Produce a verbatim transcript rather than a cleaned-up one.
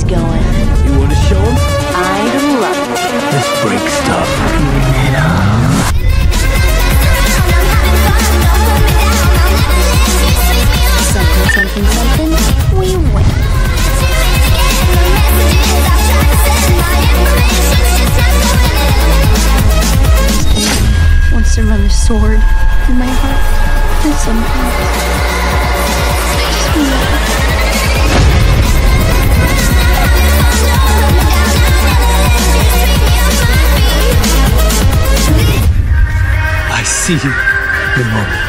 going. You want to show him? I'd love to. Let's break stuff. Something, something, something, we win. Wants to run a sword through my heart, and sometimes I just I see you, Nimona.